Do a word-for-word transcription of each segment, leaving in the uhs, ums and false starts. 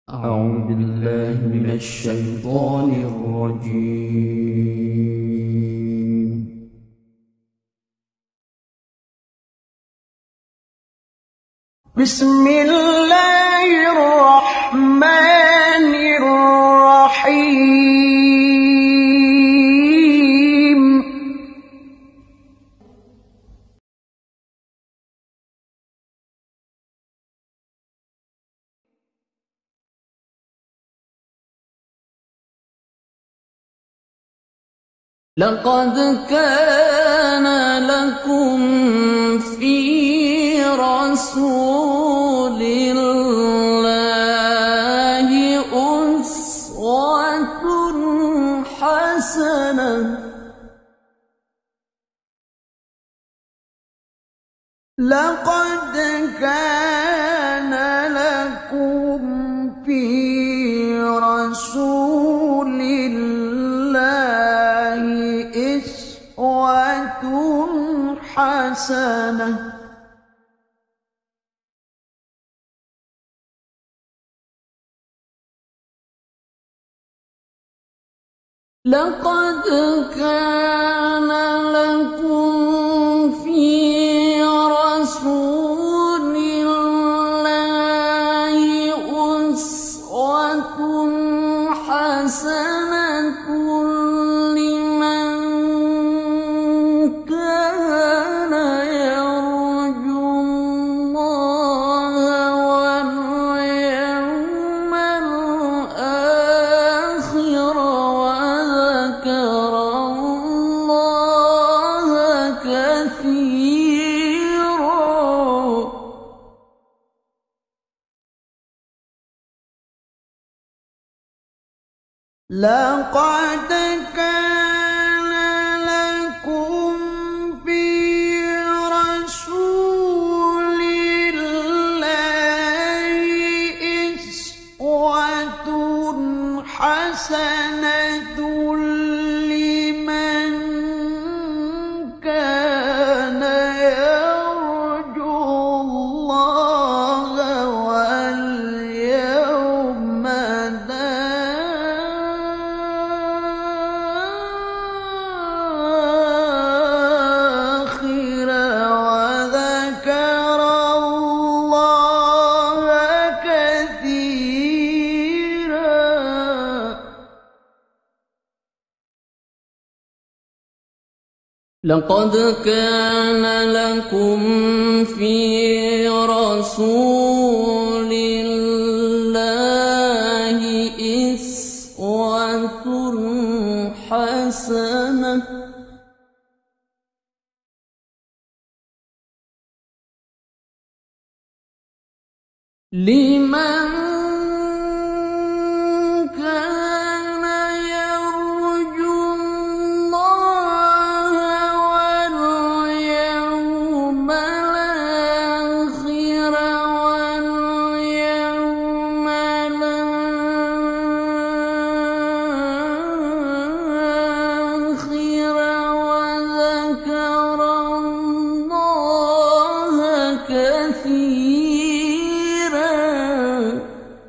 أعوذ بالله من الشيطان الرجيم. بسم الله الرحمن الرحيم. لقد كان لكم في رسول الله أسوة حسنة لقد كان لكم في رسول الله أسوة حسنة لقد كان لكم في رسول الله أسوة حسنة لمن كان يرجو الله واليوم الآخر وذكر الله كثيرا. لقد كان لكم في رسول الله أسوة حسنة لمن كان يرجو الله واليوم الآخر وذكر الله كثيرا. لقد كان لكم في رسول الله أسوة حسنة لمن كان يرجو الله واليوم الآخر واليوم الآخر وذكر الله كثيرا.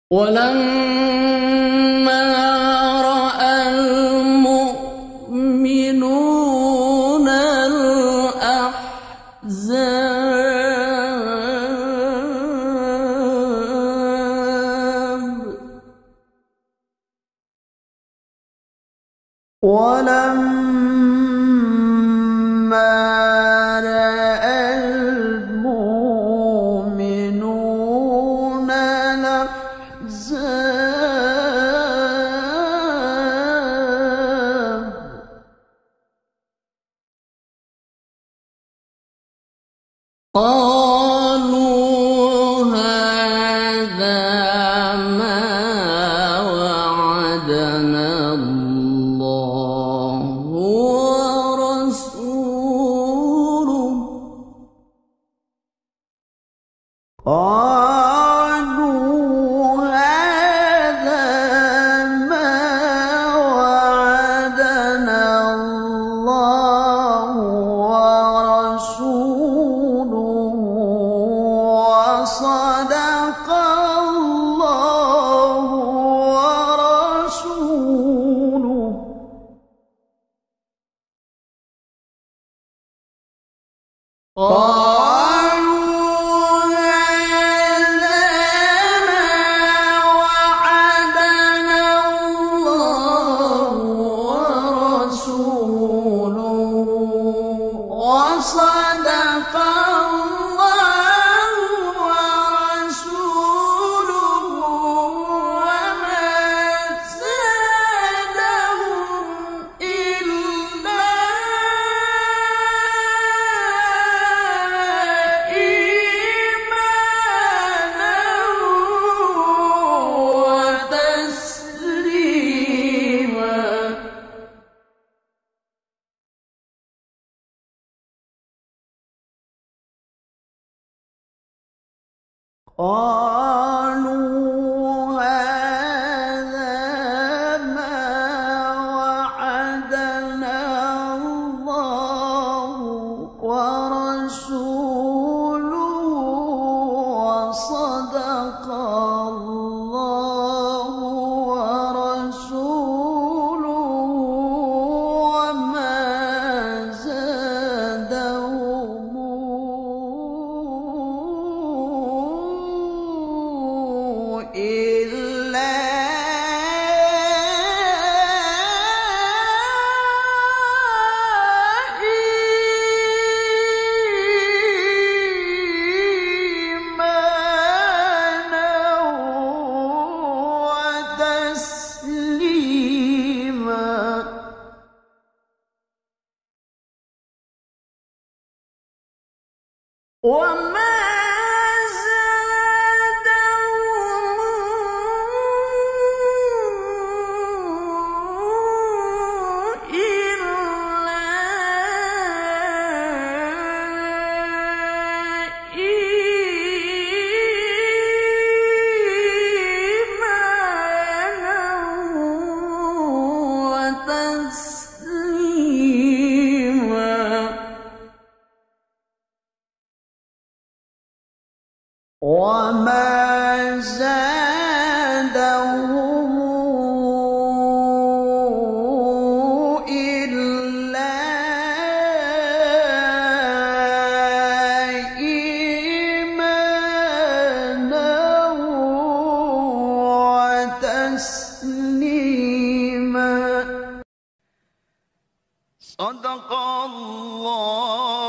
ولما رأى المؤمنون الأحزاب ولما رأى المؤمنون الأحزاب قالوا هذا ما وعدنا الله ورسوله قالوا هذا ما وعدنا الله ورسوله وصدق الله ورسوله قالوا هذا ما وعدنا الله ورسوله وصدق الله ورسوله وما زادهم إلا إيمانا وتسليما قالوا هذا ما وعدنا الله ورسوله وصدق الله ورسوله وما زادهم إلا إيمانا وتسليما وما زادهم إلا إيمانا وتسليما وما زادهم إلا إيمانا وتسليما صدق الله